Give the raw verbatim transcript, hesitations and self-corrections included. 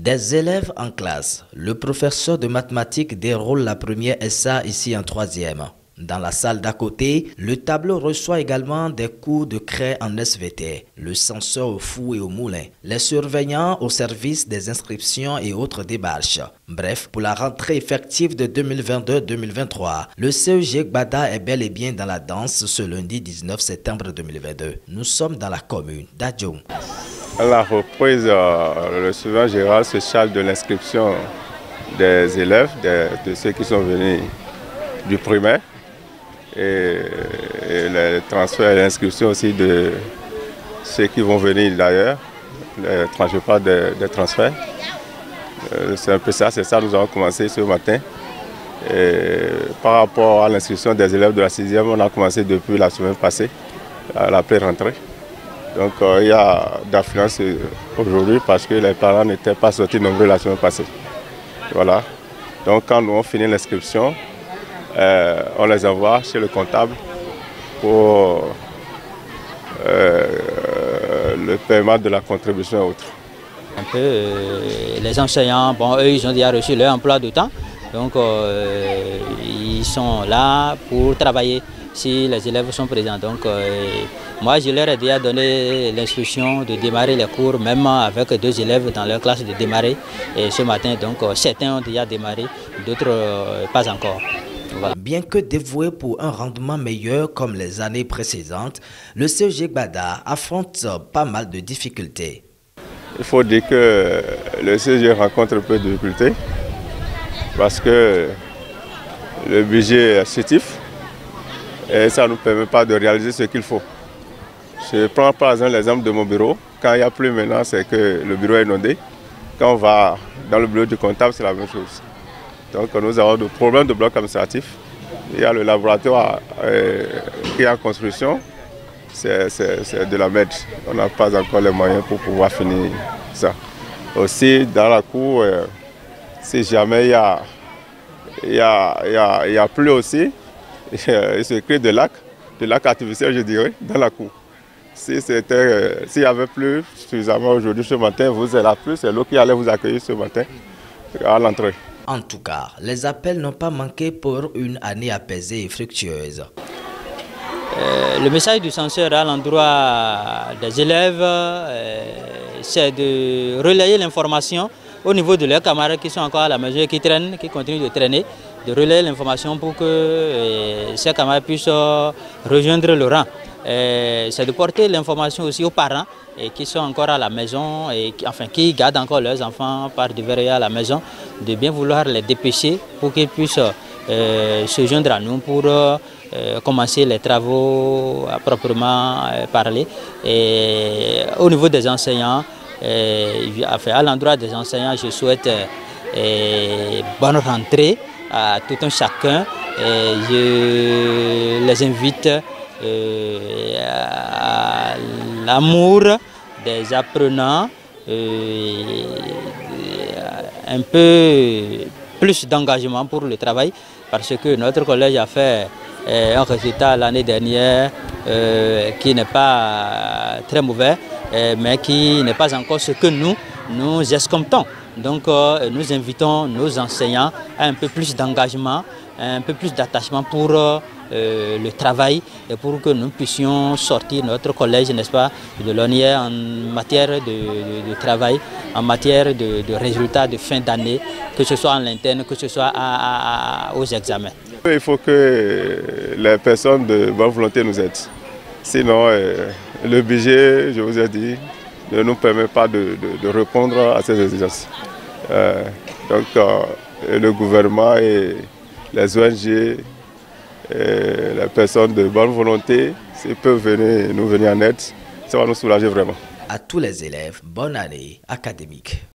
Des élèves en classe, le professeur de mathématiques déroule la première S A ici en troisième. Dans la salle d'à côté, le tableau reçoit également des cours de craie en S V T, le censeur au four et au moulin, les surveillants au service des inscriptions et autres démarches. Bref, pour la rentrée effective de deux mille vingt-deux deux mille vingt-trois, le C E G Gbada est bel et bien dans la danse ce lundi dix-neuf septembre deux mille vingt-deux. Nous sommes dans la commune d'Adjoum. À la reprise, euh, le surveillant général se charge de l'inscription des élèves, de, de ceux qui sont venus du primaire, et, et les transferts et l'inscription aussi de ceux qui vont venir d'ailleurs, les transferts pas des de transferts. Euh, c'est un peu ça, c'est ça que nous avons commencé ce matin. Et par rapport à l'inscription des élèves de la sixième, on a commencé depuis la semaine passée, à la pré-rentrée. Donc euh, il y a d'affluence aujourd'hui parce que les parents n'étaient pas sortis nombreux la semaine passée. Voilà. Donc quand nous avons fini l'inscription, euh, on les envoie chez le comptable pour euh, le paiement de la contribution et autres. Un peu, euh, les enseignants, bon, eux, ils ont déjà reçu leur emploi de temps. Donc euh, ils sont là pour travailler si les élèves sont présents. Donc euh, moi je leur ai déjà donné l'instruction de démarrer les cours, même avec deux élèves dans leur classe de démarrer. Et ce matin, donc euh, certains ont déjà démarré, d'autres euh, pas encore. Voilà. Bien que dévoué pour un rendement meilleur comme les années précédentes, le C E G Gbada affronte pas mal de difficultés. Il faut dire que le C E G rencontre peu de difficultés parce que le budget est restrictif et ça ne nous permet pas de réaliser ce qu'il faut. Je prends par exemple l'exemple de mon bureau. Quand il n'y a plus maintenant, c'est que le bureau est inondé. Quand on va dans le bureau du comptable, c'est la même chose. Donc nous avons des problèmes de blocs administratifs. Il y a le laboratoire euh, qui est en construction. C'est de la merde. On n'a pas encore les moyens pour pouvoir finir ça. Aussi, dans la cour, euh, si jamais il y a, il y a, il y a, il y a plus aussi, il se crée des lacs, des lacs artificiels, je dirais, dans la cour. Si c'était, euh, s'il y avait plus suffisamment aujourd'hui ce matin, vous êtes là plus, c'est l'eau qui allait vous accueillir ce matin à l'entrée. En tout cas, les appels n'ont pas manqué pour une année apaisée et fructueuse. Euh, le message du censeur à l'endroit des élèves, euh, c'est de relayer l'information au niveau de leurs camarades qui sont encore à la maison et qui traînent, qui continuent de traîner, de relayer l'information pour que euh, ces camarades puissent euh, rejoindre le rang. Euh, c'est de porter l'information aussi aux parents et qui sont encore à la maison et qui, enfin, qui gardent encore leurs enfants par divers à la maison, de bien vouloir les dépêcher pour qu'ils puissent euh, se joindre à nous pour euh, commencer les travaux à proprement euh, parler. Et au niveau des enseignants, euh, enfin, à l'endroit des enseignants, je souhaite euh, bonne rentrée à tout un chacun. Et je les invite Euh, à l'amour des apprenants, euh, un peu plus d'engagement pour le travail parce que notre collège a fait euh, un résultat l'année dernière euh, qui n'est pas très mauvais euh, mais qui n'est pas encore ce que nous, nous escomptons. Donc euh, nous invitons nos enseignants à un peu plus d'engagement, un peu plus d'attachement pour euh, Euh, le travail et pour que nous puissions sortir notre collège, n'est-ce pas, de l'ornière en matière de, de, de travail, en matière de, de résultats de fin d'année, que ce soit en interne, que ce soit à, à, aux examens. Il faut que les personnes de bonne volonté nous aident. Sinon, euh, le budget, je vous ai dit, ne nous permet pas de, de, de répondre à ces exigences. Euh, donc, euh, le gouvernement et les O N G, et les personnes de bonne volonté, s'ils peuvent venir nous venir en aide, ça va nous soulager vraiment. À tous les élèves, bonne année académique.